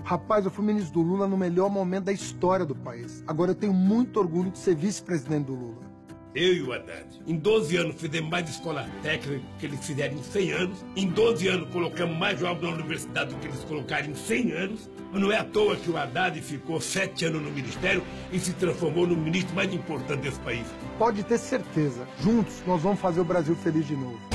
Rapaz, eu fui ministro do Lula no melhor momento da história do país. Agora eu tenho muito orgulho de ser vice-presidente do Lula. Eu e o Haddad, em 12 anos fizemos mais escola técnica do que eles fizeram em 100 anos. Em 12 anos colocamos mais jovens na universidade do que eles colocaram em 100 anos. Não é à toa que o Haddad ficou 7 anos no ministério e se transformou no ministro mais importante desse país. Pode ter certeza, juntos nós vamos fazer o Brasil feliz de novo.